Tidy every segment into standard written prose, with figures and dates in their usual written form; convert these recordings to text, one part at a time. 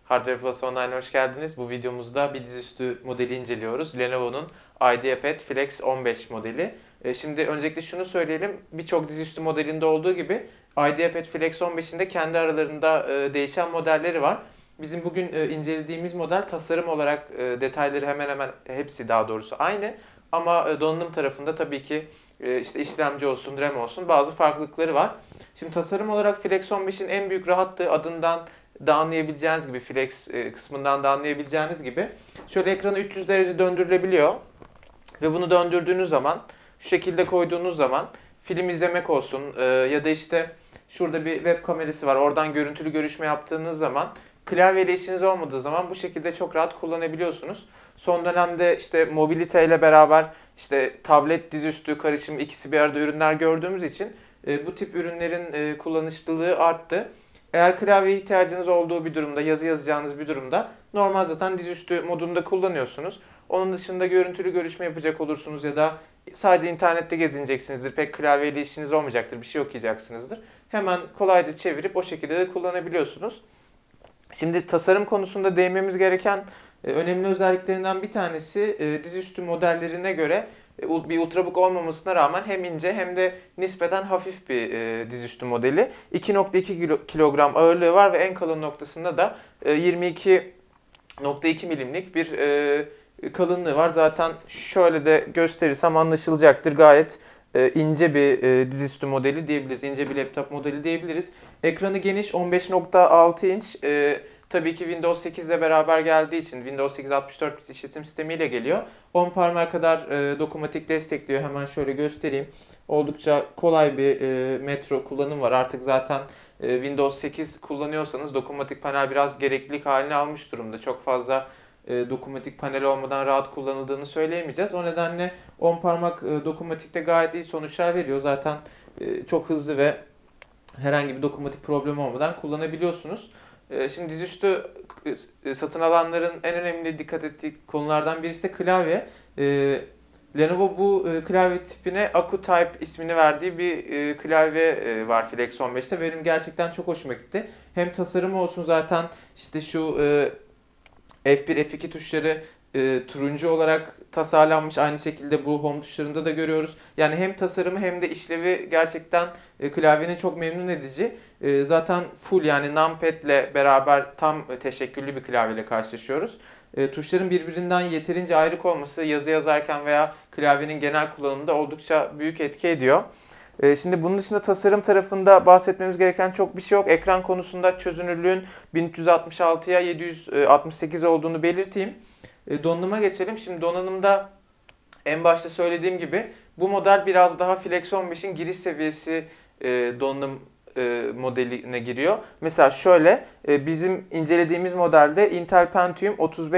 Hardware Plus Online'a hoş geldiniz. Bu videomuzda bir dizüstü modeli inceliyoruz. Lenovo'nun IdeaPad Flex 15 modeli. Şimdi öncelikle şunu söyleyelim. Birçok dizüstü modelinde olduğu gibi IdeaPad Flex 15'in de kendi aralarında değişen modelleri var. Bizim bugün incelediğimiz model tasarım olarak detayları hemen hemen hepsi daha doğrusu aynı. Ama donanım tarafında tabii ki işte işlemci olsun, RAM olsun bazı farklılıkları var. Şimdi tasarım olarak Flex 15'in en büyük rahatlığı adından da anlayabileceğiniz gibi, Flex kısmından da anlayabileceğiniz gibi şöyle ekranı 300 derece döndürülebiliyor. Ve bunu döndürdüğünüz zaman, şu şekilde koyduğunuz zaman film izlemek olsun ya da işte şurada bir web kamerası var. Oradan görüntülü görüşme yaptığınız zaman klavyeyle işiniz olmadığı zaman bu şekilde çok rahat kullanabiliyorsunuz. Son dönemde işte mobilite ile beraber işte tablet dizüstü karışım ikisi bir arada ürünler gördüğümüz için bu tip ürünlerin kullanışlılığı arttı. Eğer klavye ihtiyacınız olduğu bir durumda, yazı yazacağınız bir durumda normal zaten dizüstü modunda kullanıyorsunuz. Onun dışında görüntülü görüşme yapacak olursunuz ya da sadece internette gezineceksinizdir. Pek klavyeyle işiniz olmayacaktır, bir şey okuyacaksınızdır. Hemen kolayca çevirip o şekilde de kullanabiliyorsunuz. Şimdi tasarım konusunda değinmemiz gereken önemli özelliklerinden bir tanesi dizüstü modellerine göre bir ultrabook olmamasına rağmen hem ince hem de nispeten hafif bir dizüstü modeli. 2.2 kilogram ağırlığı var ve en kalın noktasında da 22.2 milimlik bir kalınlığı var. Zaten şöyle de gösterirsem anlaşılacaktır. Gayet ince bir dizüstü modeli diyebiliriz. İnce bir laptop modeli diyebiliriz. Ekranı geniş, 15.6 inç. Tabii ki Windows 8 ile beraber geldiği için Windows 8 64 bit işletim sistemiyle geliyor. 10 parmağa kadar dokunmatik destekliyor. Hemen şöyle göstereyim. Oldukça kolay bir metro kullanım var. Artık zaten Windows 8 kullanıyorsanız dokunmatik panel biraz gereklilik haline almış durumda. Çok fazla dokunmatik panel olmadan rahat kullanıldığını söyleyemeyeceğiz. O nedenle 10 parmak dokunmatikte gayet iyi sonuçlar veriyor. Zaten çok hızlı ve herhangi bir dokunmatik problem olmadan kullanabiliyorsunuz. Şimdi dizüstü satın alanların en önemli dikkat ettiği konulardan birisi de klavye. Lenovo bu klavye tipine AcuType ismini verdiği bir klavye var Flex 15'te. Benim gerçekten çok hoşuma gitti. Hem tasarımı olsun zaten işte şu F1, F2 tuşları turuncu olarak tasarlanmış. Aynı şekilde bu home tuşlarında da görüyoruz. Yani hem tasarımı hem de işlevi gerçekten klavyenin çok memnun edici. Zaten full yani numpad ile beraber tam teşekküllü bir klavyeyle karşılaşıyoruz. Tuşların birbirinden yeterince ayrık olması yazı yazarken veya klavyenin genel kullanımında oldukça büyük etki ediyor. Şimdi bunun dışında tasarım tarafında bahsetmemiz gereken çok bir şey yok. Ekran konusunda çözünürlüğün 1366'ya 768 olduğunu belirteyim. Donanıma geçelim. Şimdi donanımda en başta söylediğim gibi bu model biraz daha Flex 15'in giriş seviyesi donanım modeline giriyor. Mesela şöyle bizim incelediğimiz modelde Intel Pentium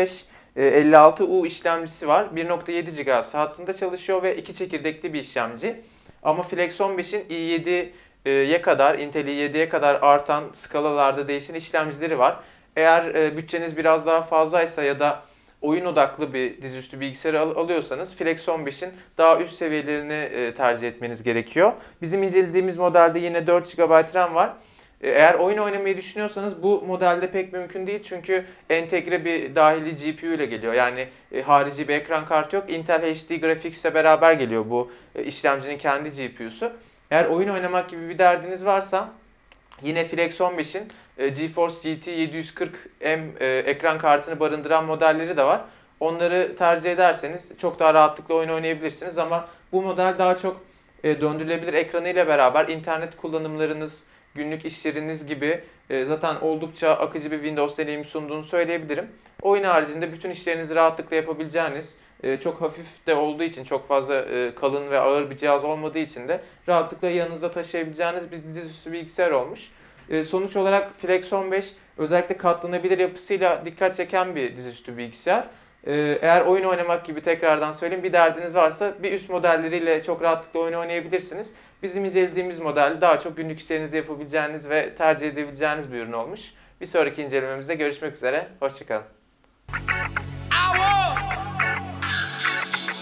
3556U işlemcisi var. 1.7 GHz hızında çalışıyor ve 2 çekirdekli bir işlemci. Ama Flex 15'in i7'ye kadar, Intel i7'ye kadar artan skalalarda değişen işlemcileri var. Eğer bütçeniz biraz daha fazlaysa ya da oyun odaklı bir dizüstü bilgisayarı alıyorsanız Flex 15'in daha üst seviyelerini tercih etmeniz gerekiyor. Bizim incelediğimiz modelde yine 4 GB RAM var. Eğer oyun oynamayı düşünüyorsanız bu modelde pek mümkün değil çünkü entegre bir dahili GPU ile geliyor. Yani harici bir ekran kartı yok. Intel HD Graphics ile beraber geliyor bu işlemcinin kendi GPU'su. Eğer oyun oynamak gibi bir derdiniz varsa yine Flex 15'in GeForce GT 740M ekran kartını barındıran modelleri de var. Onları tercih ederseniz çok daha rahatlıkla oyun oynayabilirsiniz ama bu model daha çok döndürülebilir ekranıyla beraber internet kullanımlarınız, günlük işleriniz gibi zaten oldukça akıcı bir Windows deneyimi sunduğunu söyleyebilirim. Oyun haricinde bütün işlerinizi rahatlıkla yapabileceğiniz, çok hafif de olduğu için, çok fazla kalın ve ağır bir cihaz olmadığı için de rahatlıkla yanınızda taşıyabileceğiniz bir dizüstü bilgisayar olmuş. Sonuç olarak Flex 15 özellikle katlanabilir yapısıyla dikkat çeken bir dizüstü bilgisayar. Eğer oyun oynamak gibi tekrardan söyleyeyim bir derdiniz varsa bir üst modelleriyle çok rahatlıkla oyun oynayabilirsiniz. Bizim incelediğimiz model daha çok günlük işlerinizi yapabileceğiniz ve tercih edebileceğiniz bir ürün olmuş. Bir sonraki incelememizde görüşmek üzere. Hoşçakalın.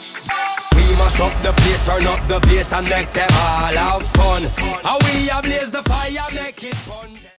Mash up the place, turn up the bass and make them all have fun. How we a blaze